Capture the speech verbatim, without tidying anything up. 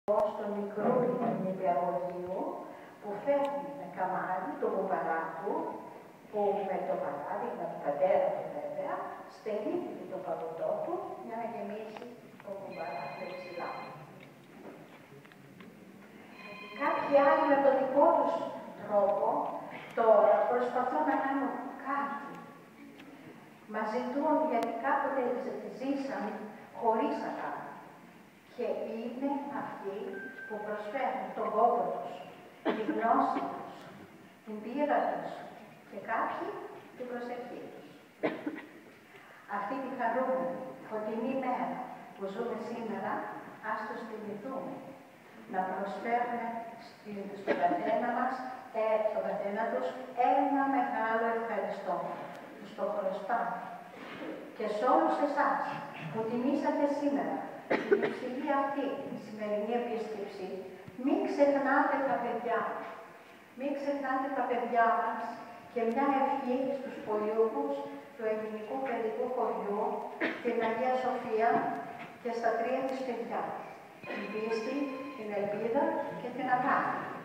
στον μικρό νηπιαγωγείο που φέρνει με καμάρι το κουμπαρά του, που με το παράδειγμα του πατέρα του βέβαια, στενίζει το παγωτό του για να γεμίσει το κουμπαρά του ψηλά. Κάποιοι άλλοι με τον δικό τους τρόπο τώρα προσπαθούν να κάνουν κάτι. Μας ζητούν γιατί κάποτε ζήσαν χωρίς να κάνουν. Και είναι αυτοί που προσφέρουν τον κόπο τους, τη γνώση τους, την πείρα τους και κάποιοι την προσευχή τους. Αυτή τη χαρούμενη, φωτεινή μέρα που ζούμε σήμερα, ας τους θυμηθούμε να προσφέρουν στον καθένα μας, ε, στον καθένα τους, ένα μεγάλο ευχαριστώ. Τους το χρωστάμε. Και σε όλους εσάς που τιμήσατε σήμερα την υψηλή αυτή τη σημερινή επίσκεψη, μην ξεχνάτε τα παιδιά. Μην ξεχνάτε τα παιδιά μας και μια ευχή στους πολιούχους του ελληνικού παιδικού χωριού, την Αγία Σοφία και στα τρία της παιδιά. Την πίστη, την ελπίδα και την αγάπη.